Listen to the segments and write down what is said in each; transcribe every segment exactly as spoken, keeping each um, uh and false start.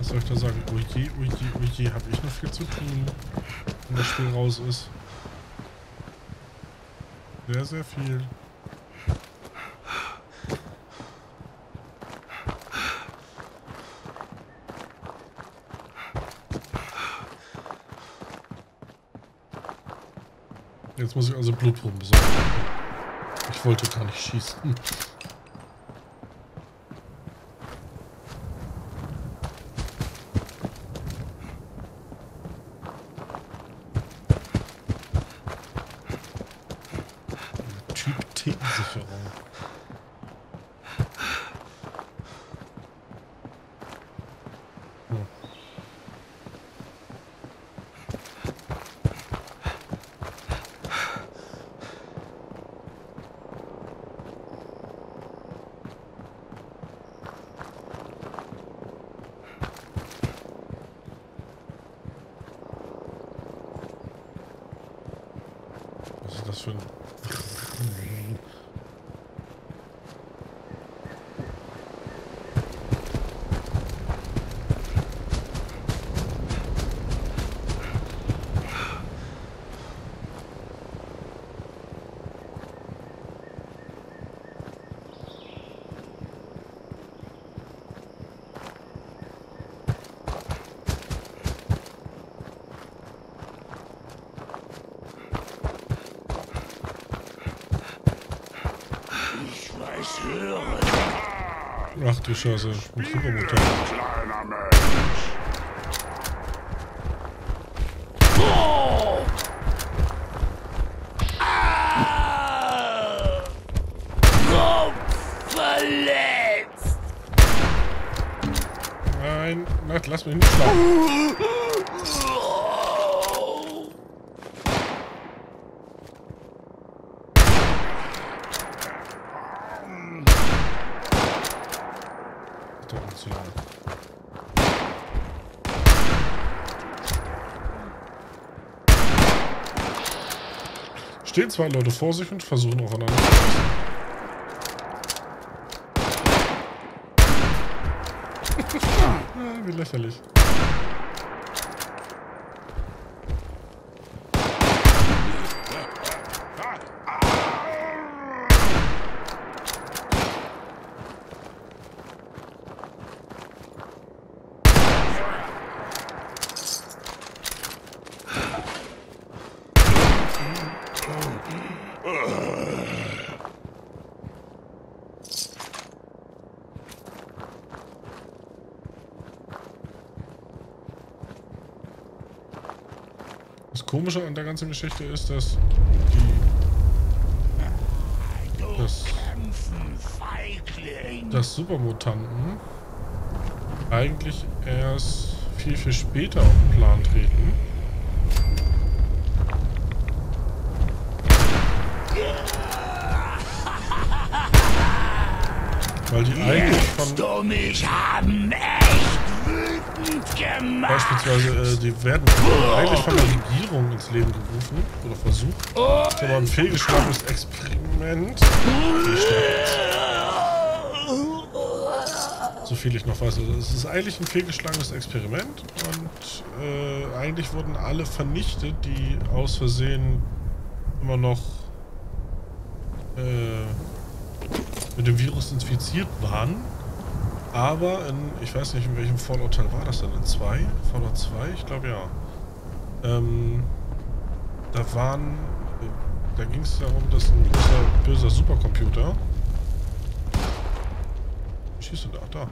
soll ich da sagen? Oje, oje, oje, habe ich noch viel zu tun, wenn das Spiel raus ist. Sehr, sehr viel. Jetzt muss ich also Blutproben besorgen. Ich wollte gar nicht schießen. Typ T-Sicherung. Hm. Was ist das für ein... Ach du Scheiße, ein Supermutter. Kleiner Mensch. Oh! Ah! Kopf verletzt! Nein, nein, lass mich nicht schlagen. Stehen zwei Leute vor sich und versuchen aufeinander zu schießen. Ah, wie lächerlich. Das Komische an der ganzen Geschichte ist, dass die dass, dass Supermutanten eigentlich erst viel, viel später auf den Plan treten. Weil die eigentlich von... mich haben echt wütend gemacht. Beispielsweise, äh, die werden eigentlich von der Regierung ins Leben gerufen oder versucht. Das ist aber ein fehlgeschlagenes Experiment. So viel ich noch weiß. Also, es ist eigentlich ein fehlgeschlagenes Experiment und äh, eigentlich wurden alle vernichtet, die aus Versehen immer noch äh, mit dem Virus infiziert waren. Aber in, ich weiß nicht, in welchem Fallout-Teil war das denn? In zwei? Fallout zwei? Ich glaube ja. Ähm, da waren, da ging es darum, dass ein großer, böser Supercomputer... Wie schießt du da? Da.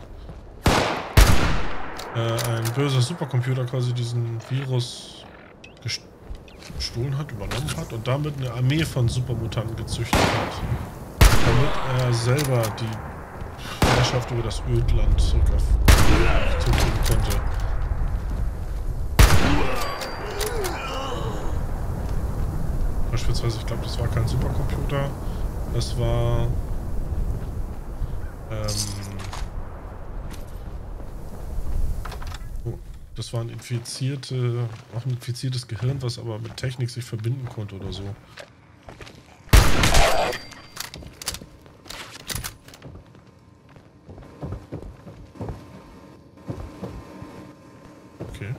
Äh, ein böser Supercomputer quasi diesen Virus gestohlen hat, übernommen hat und damit eine Armee von Supermutanten gezüchtet hat. Damit er selber die Herrschaft über das Ödland zurückgeben konnte. Beispielsweise, ich glaube, das war kein Supercomputer, das war ähm, oh, das war ein infizierte, auch ein infiziertes Gehirn, was aber mit Technik sich verbinden konnte oder so. Okay.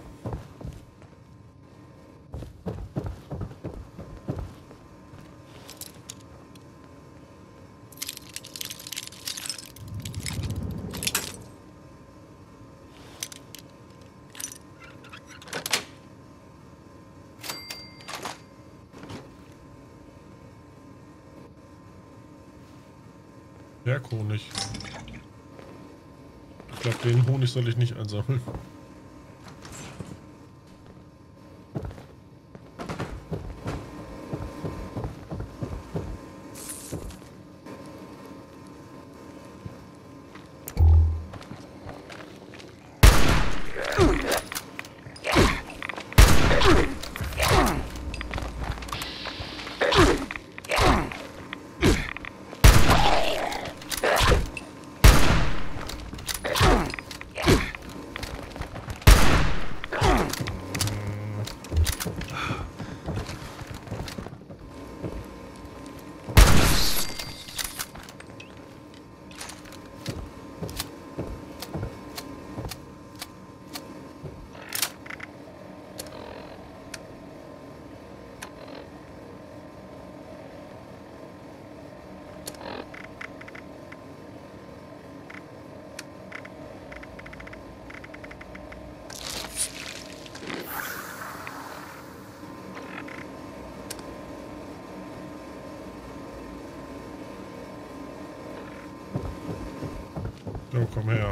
Berghonig. Ich glaube, den Honig soll ich nicht einsammeln. So, komm her.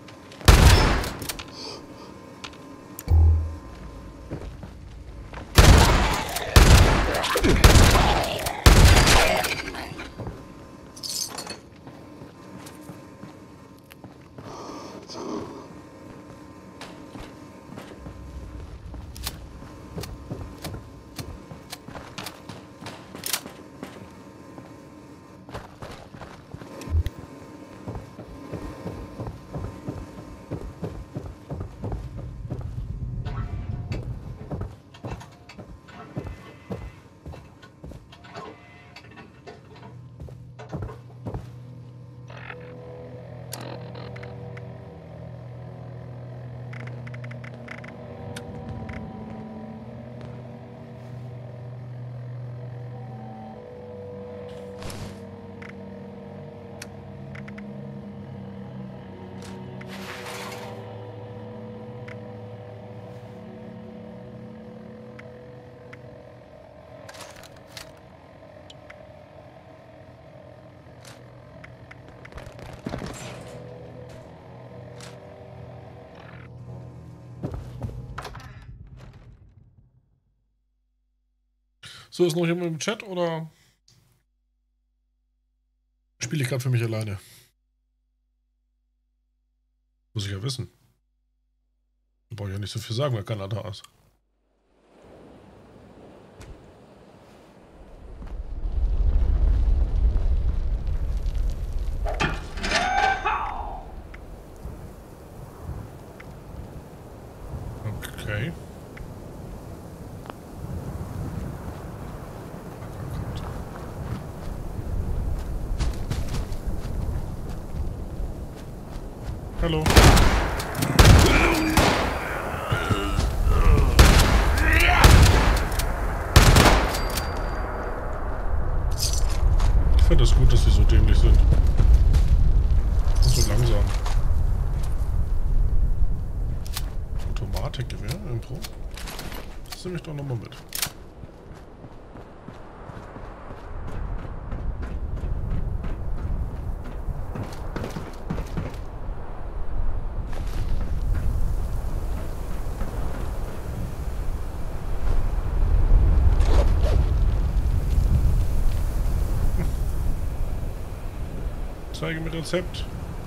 So, ist noch jemand im Chat oder spiele ich gerade für mich alleine? Muss ich ja wissen. Da brauche ich ja nicht so viel sagen, weil keiner da ist. Okay. Hallo. Ich finde es gut, dass sie so dämlich sind. Und so langsam. Automatikgewehr irgendwo. Das nehme ich doch nochmal mit. Zeige mit Rezept.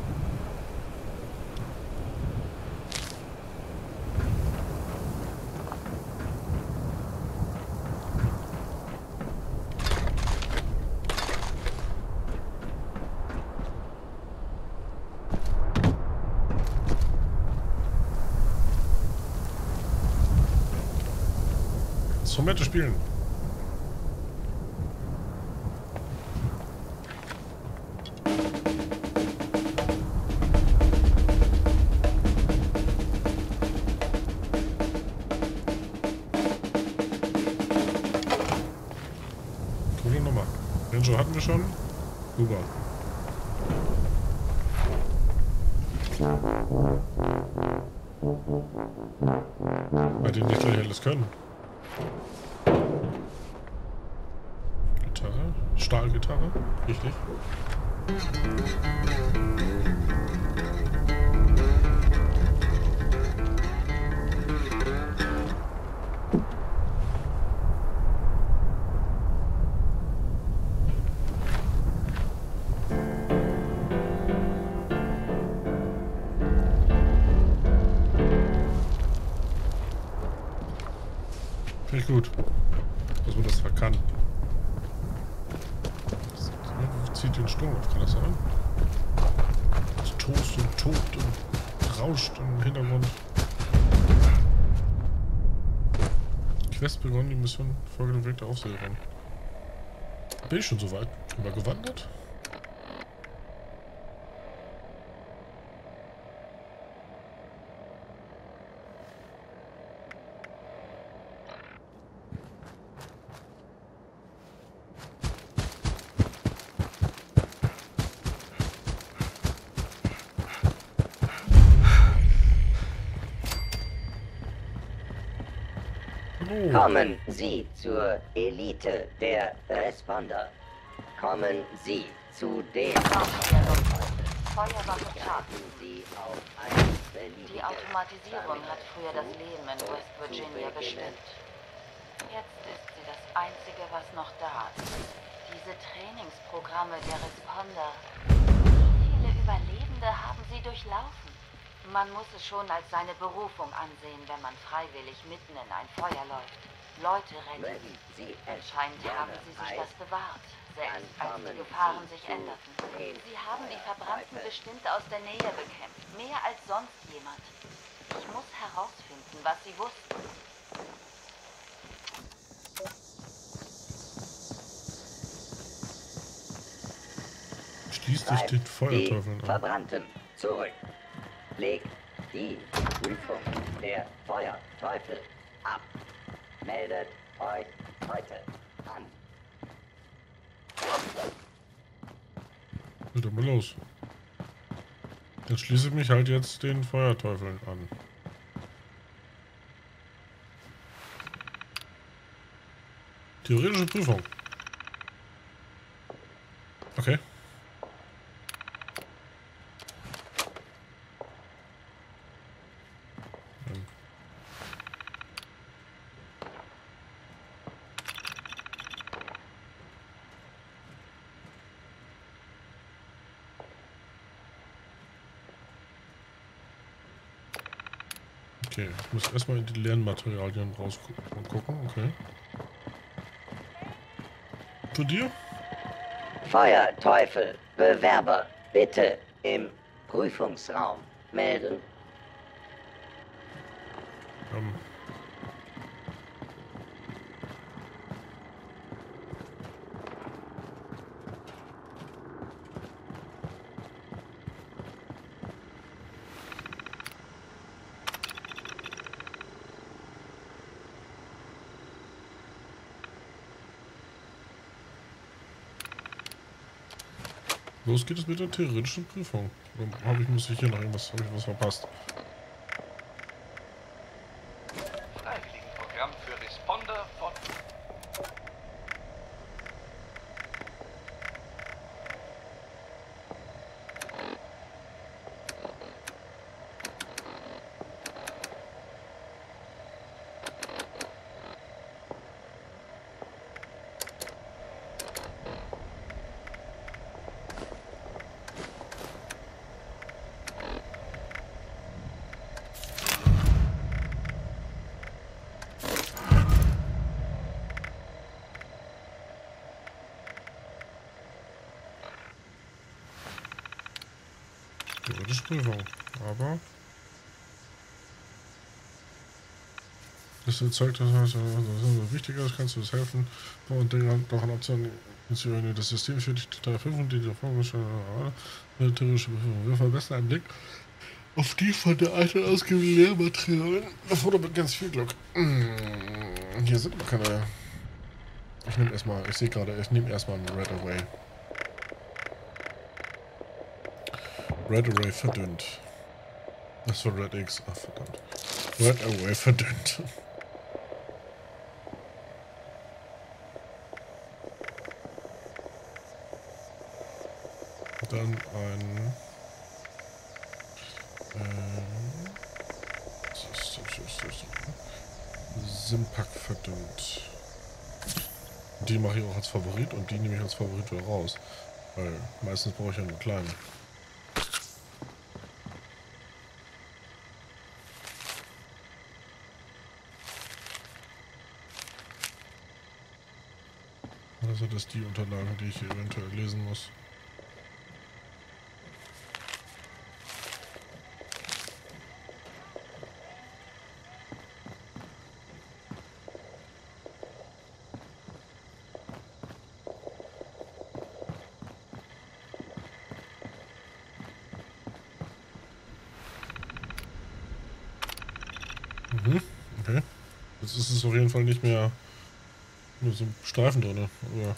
Instrumente spielen. Poncho hatten wir schon. Super. Weil die nicht gleich alles können. Gitarre. Stahlgitarre. Richtig. Finde ich gut, dass man das kann. Das zieht den Strom auf, kann das sein? Das tost und tobt und rauscht im Hintergrund. Quest begonnen, die Mission Folge dem Weg der Aufseherin. Bin ich schon so weit drüber gewandert? Kommen Sie zur Elite der Responder. Kommen Sie zu den Feuerwache Warten Sie auf ein Die Automatisierung hat früher das Leben in West Virginia bestimmt. Jetzt ist sie das Einzige, was noch da ist. Diese Trainingsprogramme der Responder. Wie viele Überlebende haben sie durchlaufen? Man muss es schon als seine Berufung ansehen, wenn man freiwillig mitten in ein Feuer läuft. Leute retten. Anscheinend haben sie sich das bewahrt, selbst als die Gefahren sich änderten. Sie haben die Verbrannten bestimmt aus der Nähe bekämpft, mehr als sonst jemand. Ich muss herausfinden, was sie wussten. Schließ dich den Feuerteufeln an. Verbrannten zurück. Legt die Prüfung der Feuerteufel ab. Meldet euch heute an. Bitte mal los. Dann schließe ich mich halt jetzt den Feuerteufeln an. Theoretische Prüfung. Okay. Okay, ich muss erstmal in die Lernmaterialien rausgucken. Okay. Zu dir? Feuerteufel, Bewerber, bitte im Prüfungsraum melden. Ähm. Los geht es mit der theoretischen Prüfung. Oder habe ich, muss ich hier noch irgendwas, habe ich was verpasst? Freiwilligenprogramm für Responder von... Theoretische Prüfung. Aber das erzeugt, dass es wichtiger ist, kannst du es helfen. Und doch eine Option, das System für die Prüfung, die der Vorgestellten theoretische Prüfung. Wir verbessern einen Blick auf die von der alten ausgegebenen Lehrmaterialien. Erfordert mit ganz viel Glück. Hier sind keine Ich nehme erstmal, ich sehe gerade, ich nehme erstmal einen Red Array. Red Array verdünnt. Das war Red X. Ach verdammt. Red Array verdünnt. Dann ein ähm, Simpack verdünnt. Die mache ich auch als Favorit und die nehme ich als Favorit wieder raus. Weil meistens brauche ich ja einen kleinen. Also das die Unterlagen, die ich eventuell lesen muss. Mhm, okay. Jetzt ist es auf jeden Fall nicht mehr nur so ein Streifen drin, aber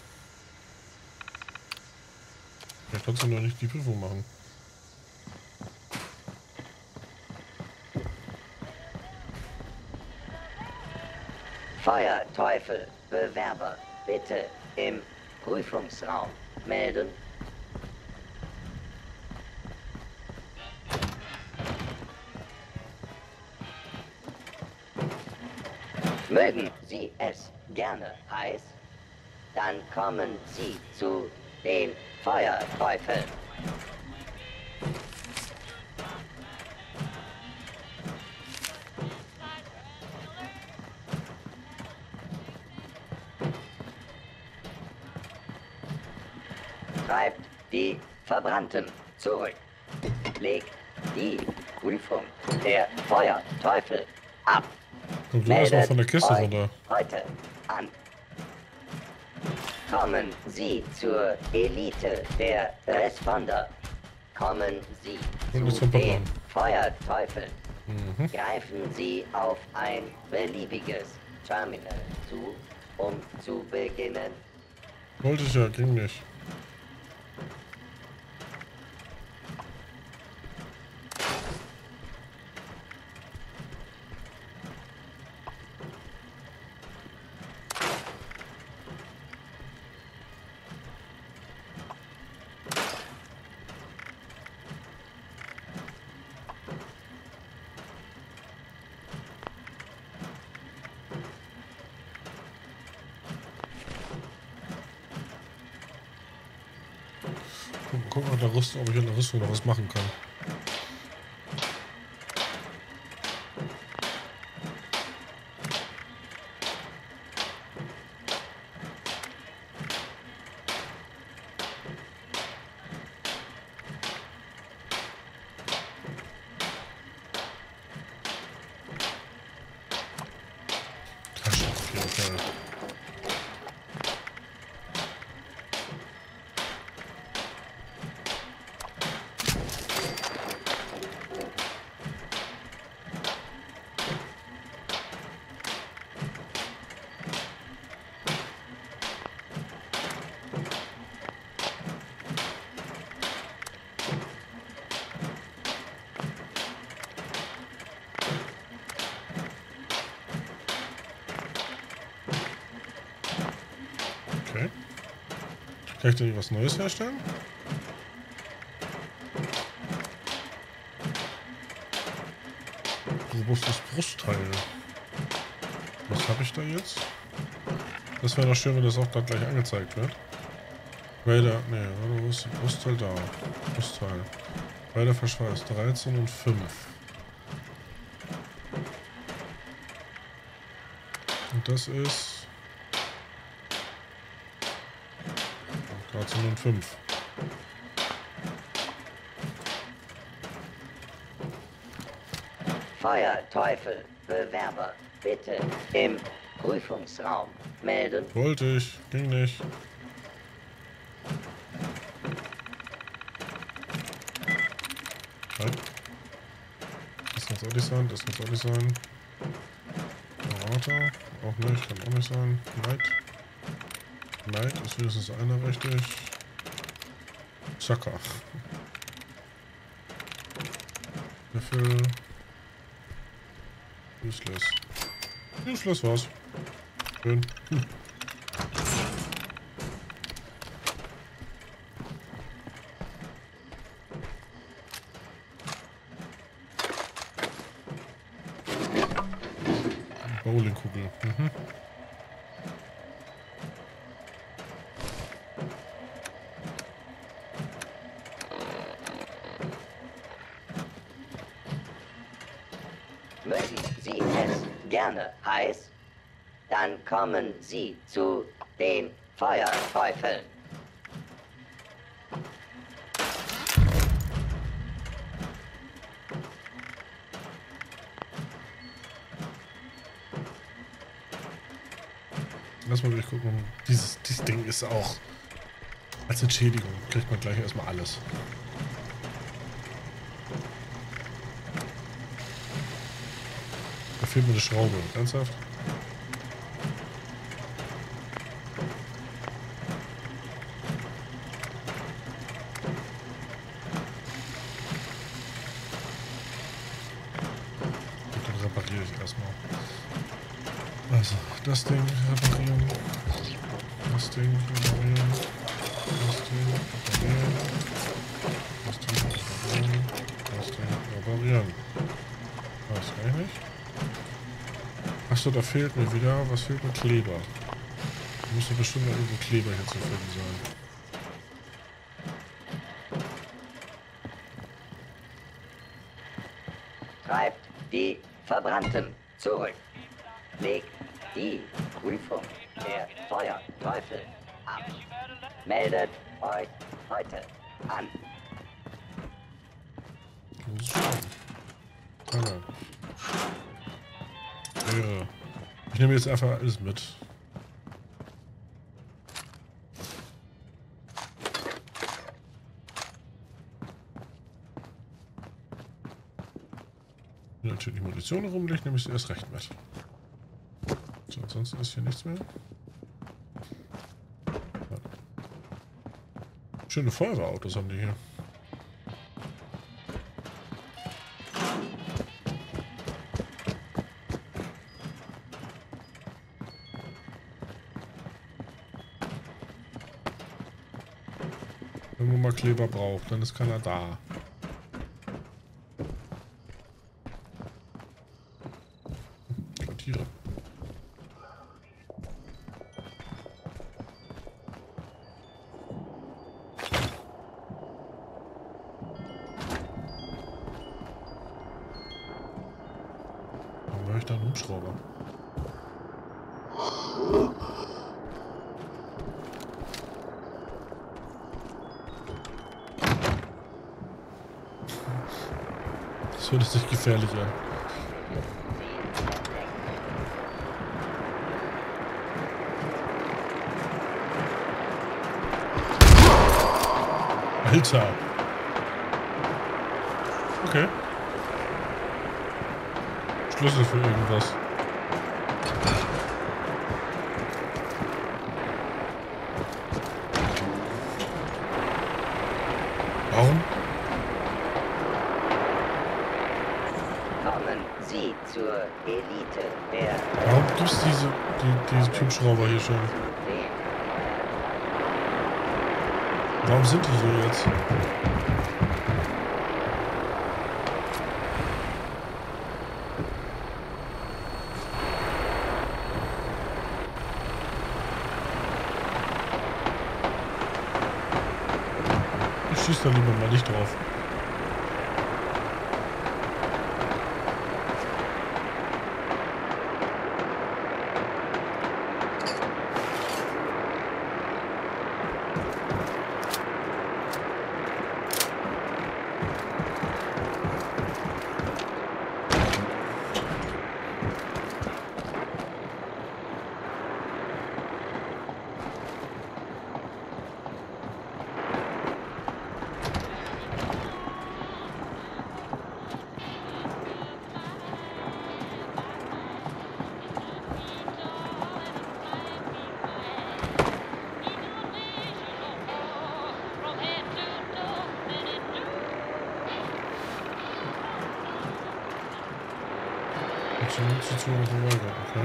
ich kann trotzdem noch nicht die Prüfung machen. Feuerteufel, Bewerber, bitte im Prüfungsraum melden. Mögen Sie es gerne heiß, dann kommen Sie zu den Feuerteufeln. Treibt die Verbrannten zurück. Legt die Prüfung der Feuerteufel ab. Kommt du erstmal von der Kiste runter. Heute an. Kommen Sie zur Elite der Responder. Kommen Sie Und zu den Pardon. Feuerteufeln. Mhm. Greifen Sie auf ein beliebiges Terminal zu, um zu beginnen. Wollte ich ja, ging nicht. Guck mal, der Rüstung, ob ich in der Rüstung noch was machen kann. Taschenpapier, okay. Okay. Kann ich denn was Neues herstellen? Robustes Brustteil. Was habe ich da jetzt? Das wäre noch schön, wenn das auch da gleich angezeigt wird. Raider, ne, wo ist das Brustteil da? Brustteil. Raider Verschweiß dreizehn und fünf. Und das ist dreizehn und fünf. Feuerteufel, Bewerber, bitte im Prüfungsraum melden. Wollte ich, ging nicht. Nein. Das kann es auch nicht sein, das kann es auch nicht sein. Berater, auch nicht, kann auch nicht sein. Neid. Mike ist wenigstens einer richtig. Zacker. Dafür. Useless. Useless was. Schön. Hm. Bowlingkugel. Mhm. Mögen Sie es gerne heiß? Dann kommen Sie zu den Feuerteufeln. Lass mal durchgucken. Dieses, dieses Ding ist auch als Entschädigung. Kriegt man gleich erstmal alles. Da fehlt mir eine Schraube. Ernsthaft? Dann repariere ich erstmal. Also, das Ding reparieren. Das Ding reparieren. Das Ding reparieren. Das Ding reparieren. Das Ding reparieren. Weiß gar nicht. Achso, da fehlt mir wieder. Was fehlt mir? Kleber. Da müsste bestimmt noch irgendwo Kleber hier zu finden sein. Treibt die Verbrannten zurück. Legt die Prüfung der Feuerteufel ab. Meldet euch heute an. Muss schauen. Keine. Ja. Ich nehme jetzt einfach alles mit. Wenn natürlich Munition rumliegt, nehme ich sie erst recht mit. So, ansonsten ist hier nichts mehr. Ja. Schöne Feuerwehrautos haben die hier. Wenn man mal Kleber braucht, dann ist keiner da. Tiere. Warum höre ich da einen Hubschrauber? Das hört sich gefährlich an. Alter. Okay. Schlüssel für irgendwas. Warum? Kommen Sie zur Elite der Warum gibt es diese, die, diese Hubschrauber hier schon? Warum sind die so jetzt? Ich schieße da lieber mal nicht drauf. Funktioniert sie zu oder verweigert, okay.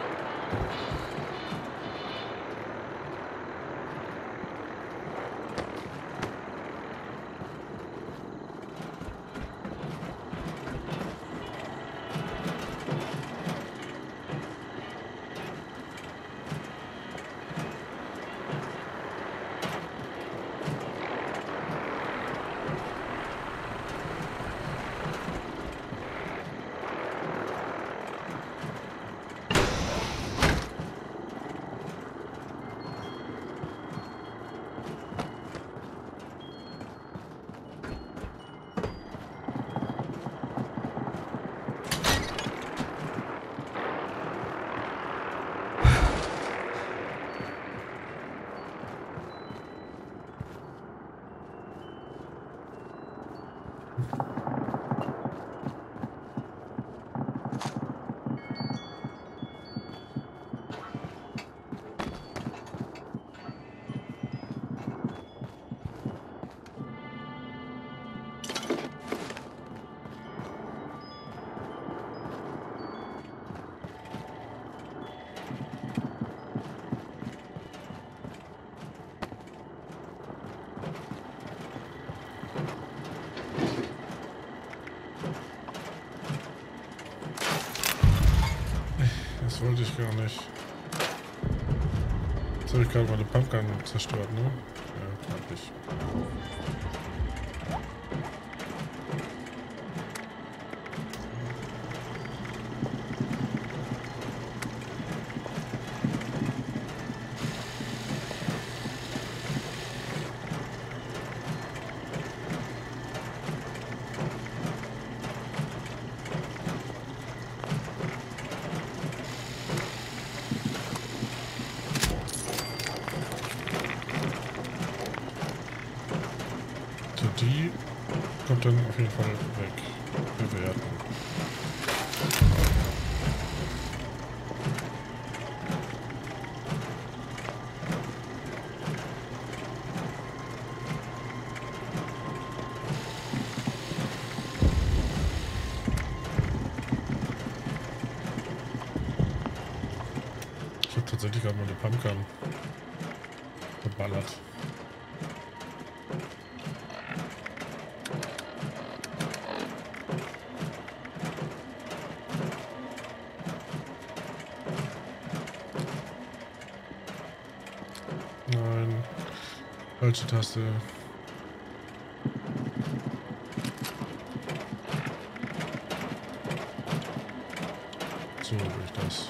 Das wollte ich gar nicht. Jetzt habe ich gerade meine Pumpgun zerstört, ne? Ja, hab ich. Die kommt dann auf jeden Fall weg. Bewerten. Ich habe tatsächlich gerade meine Pumpgun verballert. Nein, falsche Taste. So will ich das.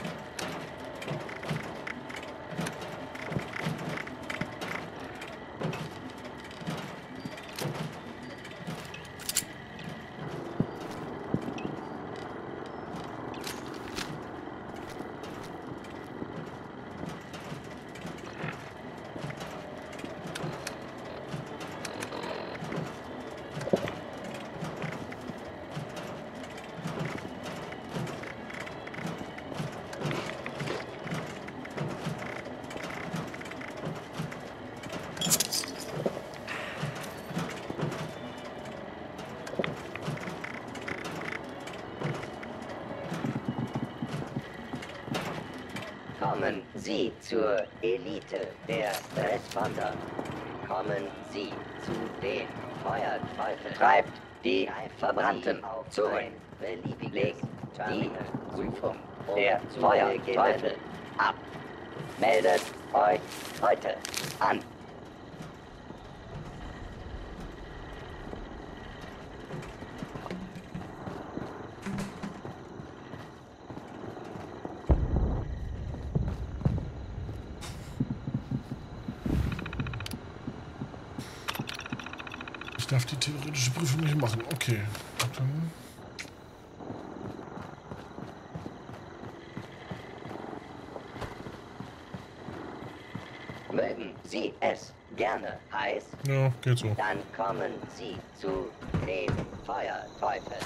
Kommen Sie zur Elite der Responder. Kommen Sie zu den Feuerteufeln. Treibt die Verbrannten zurück. Legt die Prüfung der Feuerteufel ab. Meldet euch heute an. Ich darf die theoretische Prüfung nicht machen. Okay. Dann Mögen Sie es gerne heiß, ja, geht so. dann kommen Sie zu den Feuerteufeln.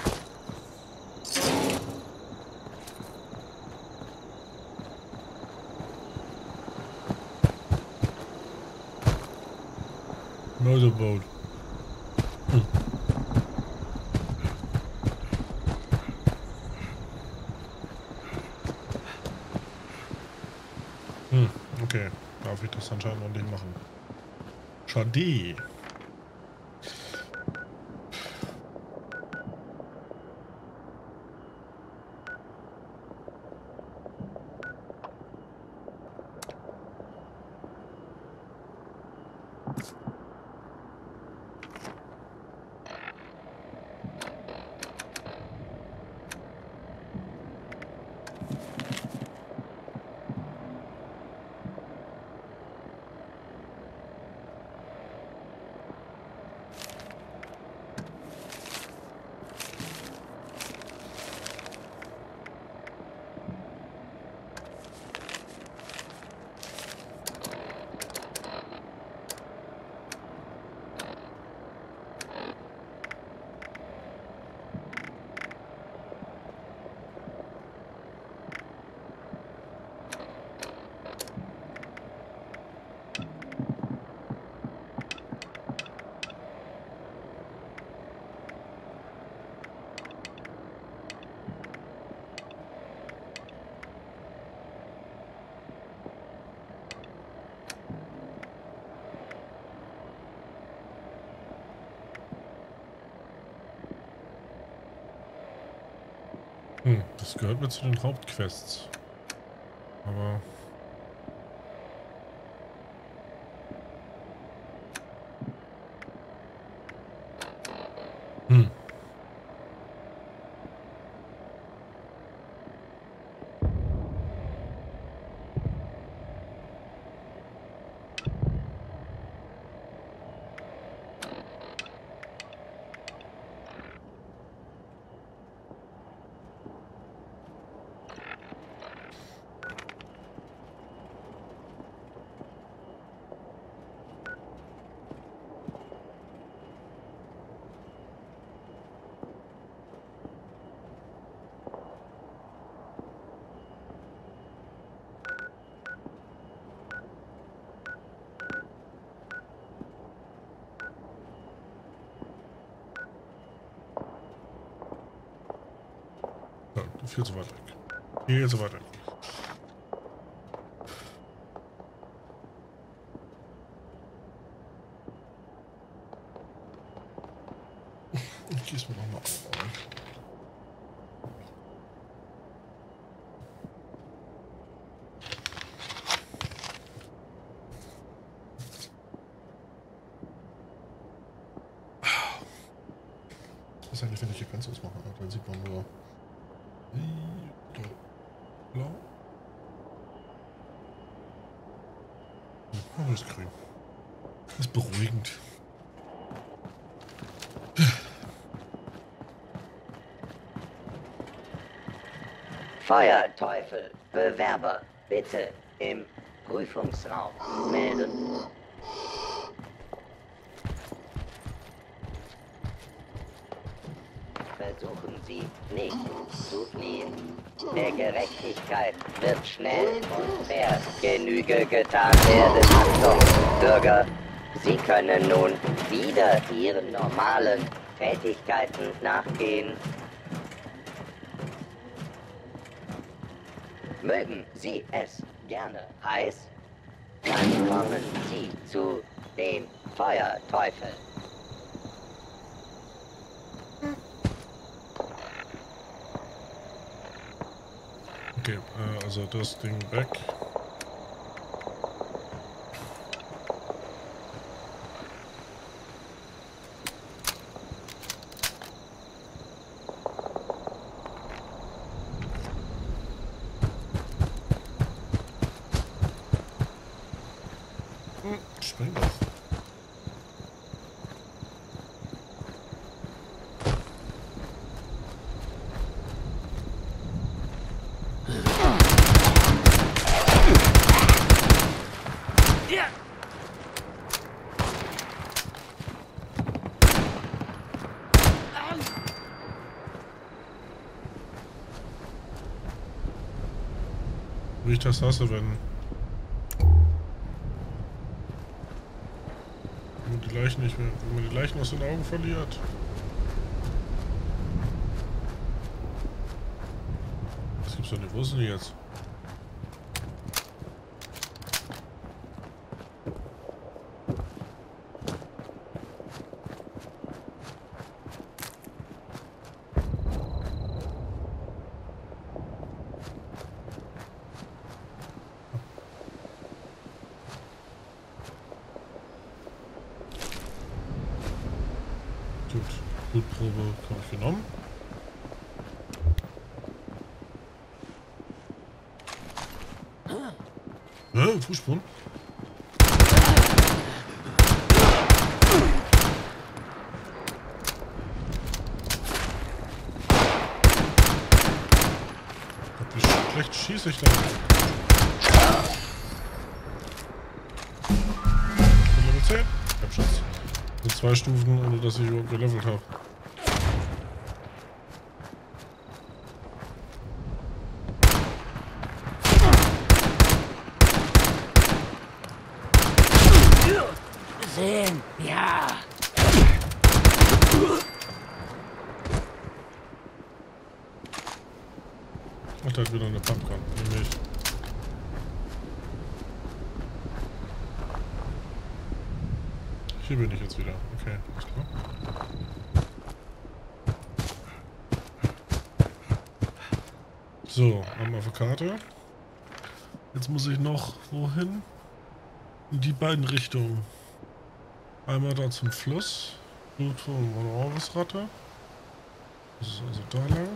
Motorboat. Hm. Hm, okay. Darf ich das anscheinend noch nicht machen. Schade. Hm, das gehört mir zu den Hauptquests. Aber... Hm. Ja, viel zu weit weg. Viel zu weit weg. Ich gieße mir noch mal auf. Was ist eigentlich, wenn ich hier ganz ausmache? Dann sieht man nur blau. Oh, das ist grün. Das ist beruhigend. Feuerteufel, Bewerber, bitte im Prüfungsraum melden. Versuchen Sie nicht zu fliehen. Der Gerechtigkeit wird schnell und fair Genüge getan werden. Achtung, Bürger, Sie können nun wieder Ihren normalen Tätigkeiten nachgehen. Mögen Sie es gerne heiß, dann kommen Sie zu den Feuerteufeln. Okay, äh, also das Ding weg. Hm, spring doch. Wie ich das hasse, wenn man die Leichen nicht mehr, wenn man die Leichen aus den Augen verliert. Das gibt's doch nicht. Wo ist denn die jetzt? Mutprobe habe ich genommen. Hä? Fußspuren? Wie schlecht schieße ich denn? Level zehn? Ich hab Schatz. Mit zwei Stufen, ohne dass ich überhaupt gelevelt habe. Sehen, ja. Ach, da hat wieder eine Pumpgun. Nämlich. Hier bin ich jetzt wieder. Okay, alles klar. So, haben wir Karte. Jetzt muss ich noch wohin? In die beiden Richtungen. Einmal da zum Fluss. Blut von Ratte. Das ist also da lang.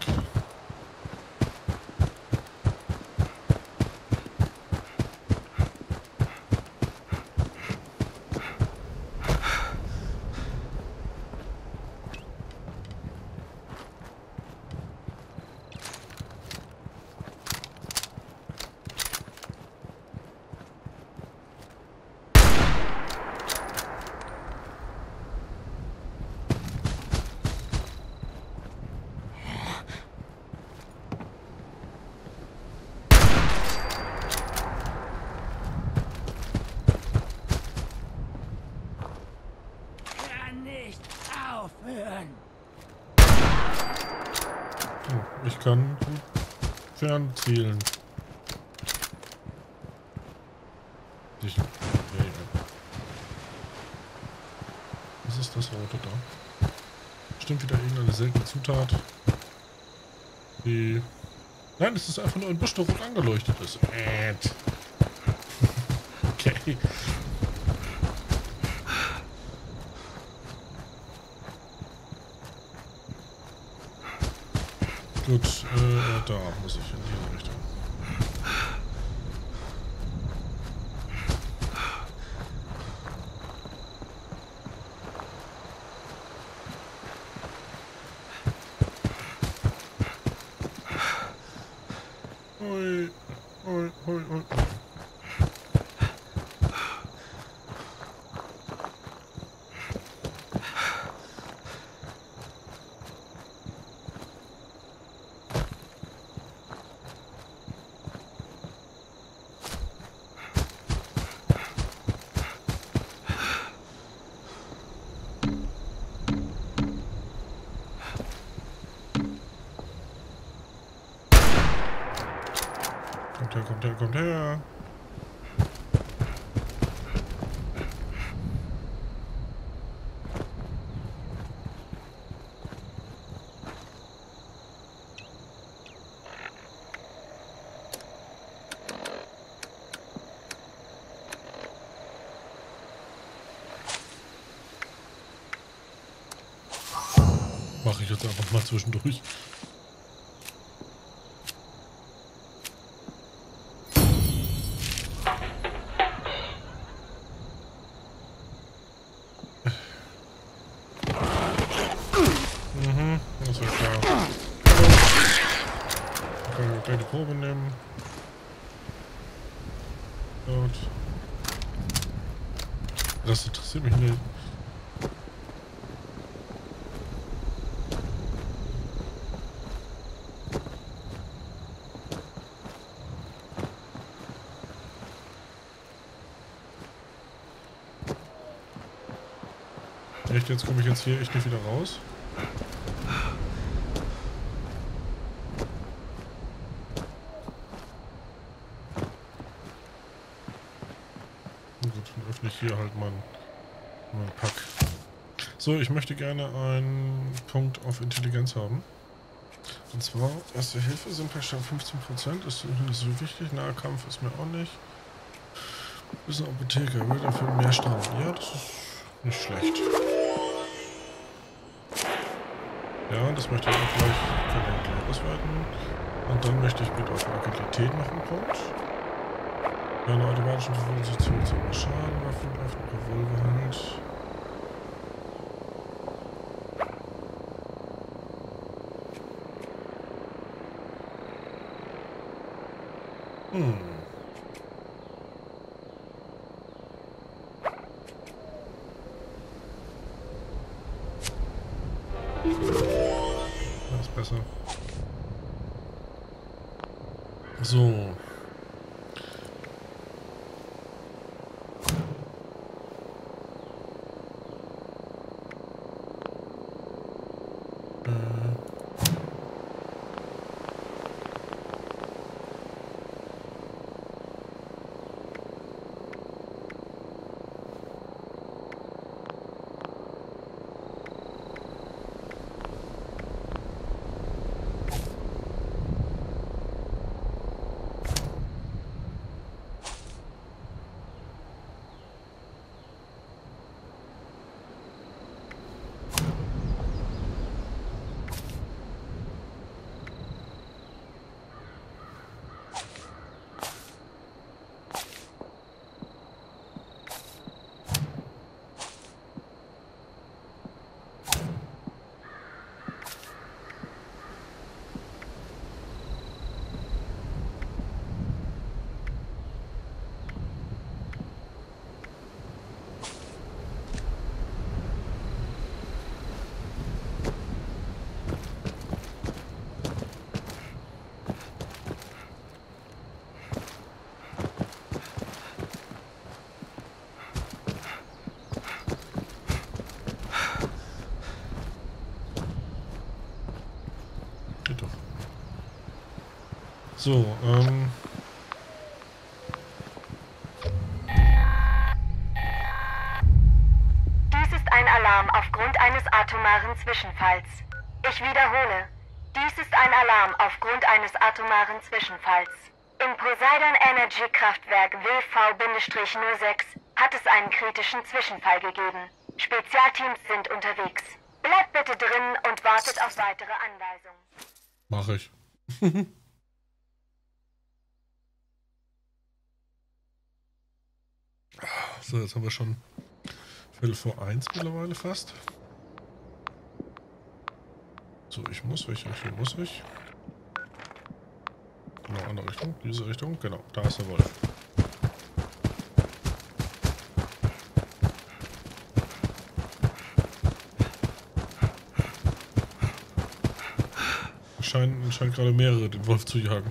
Ich kann gut fernzielen. Ich, okay. Was ist das Rote da? Bestimmt wieder irgendeine seltene Zutat. Die... Nein, es ist einfach nur ein Busch, der rot angeleuchtet ist. Äh. Okay. Gut, äh, da muss ich in diese Richtung. Ui, ui, ui, ui. Kommt her, kommt her, kommt her. Mache ich jetzt einfach mal zwischendurch. Mhm, das war klar. Hallo. Ich kann eine kleine Probe nehmen. Gut. Das interessiert mich nicht. Echt, jetzt komme ich jetzt hier echt nicht wieder raus. Gut, dann öffne ich hier halt mein, mein Pack. So, ich möchte gerne einen Punkt auf Intelligenz haben. Und zwar, Erste Hilfe sind bei Stand fünfzehn Prozent, ist nicht so wichtig, Nahkampf ist mir auch nicht. Ist eine Apotheker, will dafür mehr Strafen. Ja, das ist nicht schlecht. Ja, das möchte ich auch gleich, kann ich gleich ausweiten. Und dann möchte ich mit auf Agilität noch einen Punkt. Eine automatische Verfolgung zu Schaden, Waffen, Waffen, Revolverhand. Hm. Das ist besser. So. So, ähm... Dies ist ein Alarm aufgrund eines atomaren Zwischenfalls. Ich wiederhole. Dies ist ein Alarm aufgrund eines atomaren Zwischenfalls. Im Poseidon Energy Kraftwerk W V null sechs hat es einen kritischen Zwischenfall gegeben. Spezialteams sind unterwegs. Bleibt bitte drin und wartet auf weitere Anweisungen. Mach ich. So, jetzt haben wir schon Viertel vor eins mittlerweile fast. So, ich muss, welche Richtung muss ich? Genau, andere Richtung, diese Richtung, genau, da ist der Wolf. Es scheinen, scheinen gerade mehrere den Wolf zu jagen.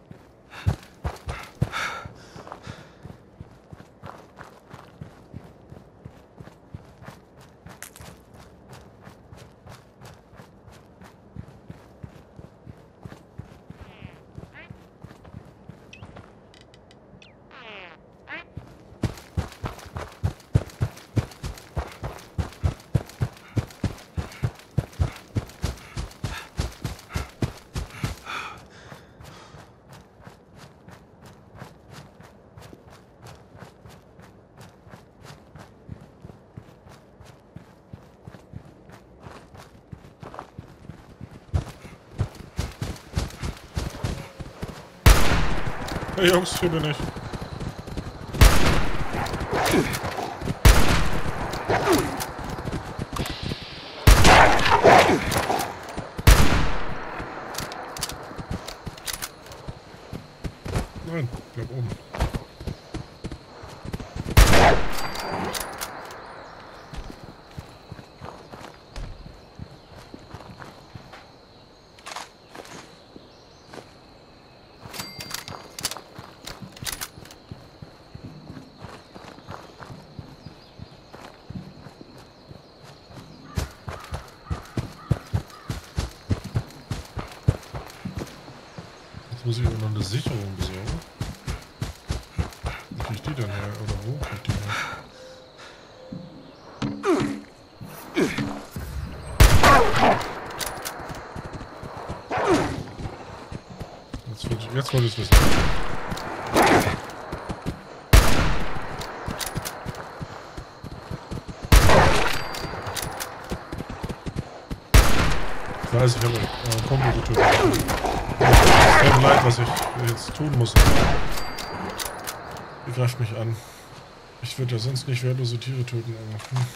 Hey Jungs, hier bin ich. Nein, bleib oben. Muss ich auch noch eine Sicherung besorgen? Wo krieg ich die denn her? Oder wo krieg ich die her? Jetzt wollte ich, jetzt wollte ich es wissen. Ich weiß, ich habe äh, Kumpel getötet. Es tut mir leid, was ich jetzt tun muss. Ihr greift mich an. Ich würde ja sonst nicht wehrlose Tiere töten. Aber, hm.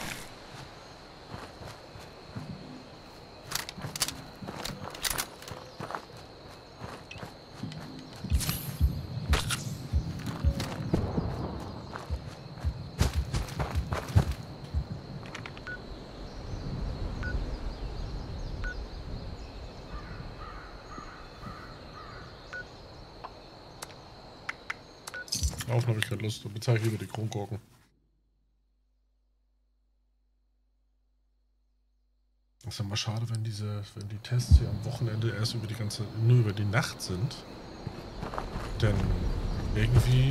Laufen habe ich keine Lust. Bezahle ich lieber die Kronkorken. Das ist immer schade, wenn diese, wenn die Tests hier am Wochenende erst über die ganze, nur über die Nacht sind. Denn irgendwie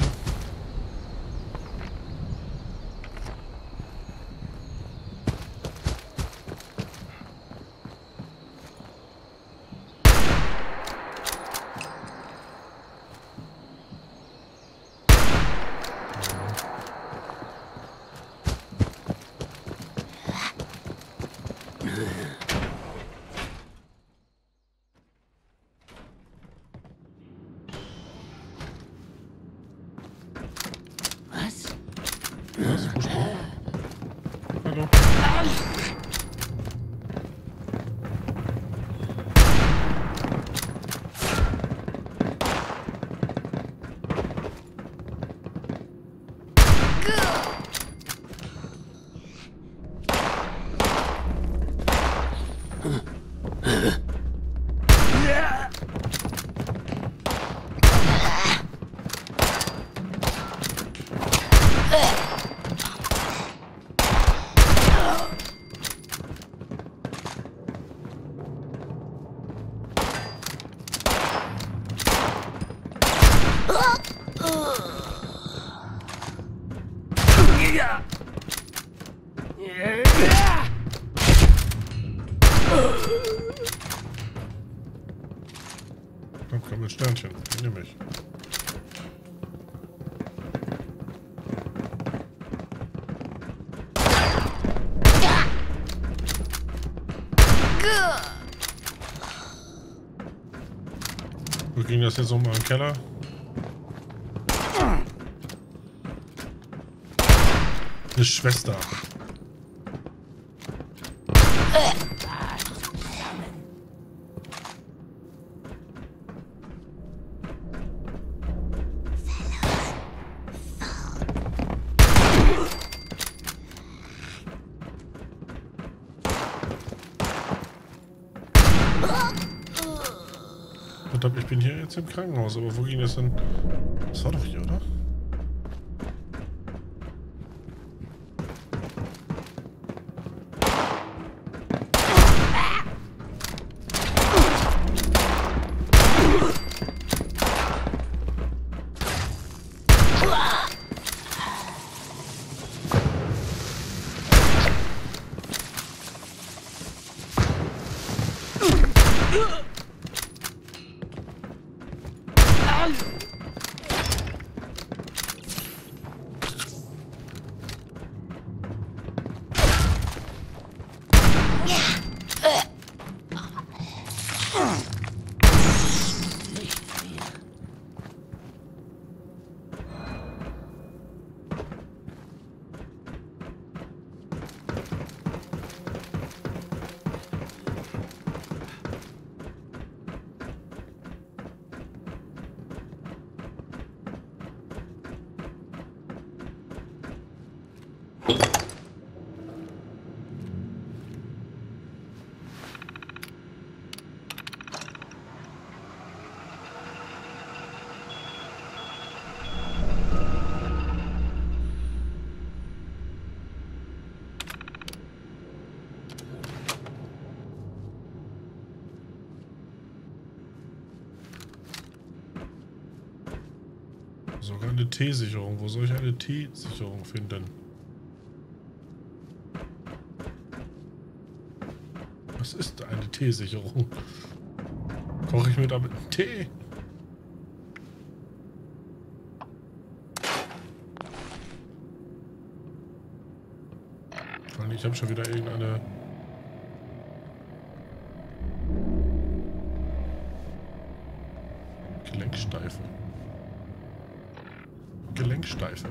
Was? Wo steht? Hallo. Komm, komm mit Sternchen. Den nehme ich. Wo ging das jetzt nochmal im Keller? Eine Schwester. Verdammt, ich bin hier jetzt im Krankenhaus, aber wo ging das denn? Das war doch hier, oder? Sogar eine T-Sicherung. Wo soll ich eine T-Sicherung finden? Was ist eine T-Sicherung? Koche ich mir damit einen Tee? Ich habe schon wieder irgendeine... Gelenksteife. Gelenksteife.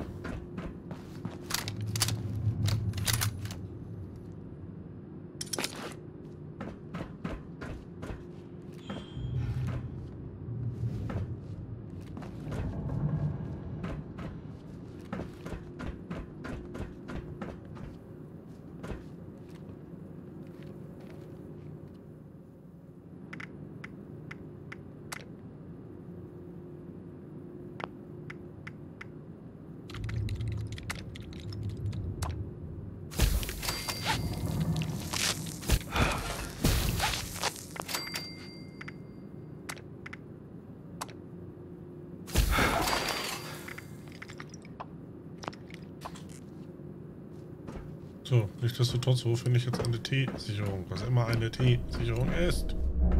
So, nichtsdestotrotz, wo finde ich jetzt eine T-Sicherung? Was immer eine T-Sicherung ist.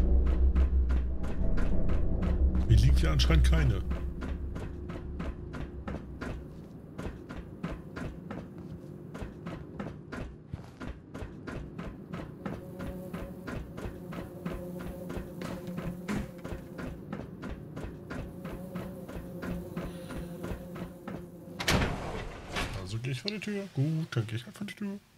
Mir liegt ja anscheinend keine. Also gehe ich vor die Tür. Gut, dann gehe ich halt vor die Tür.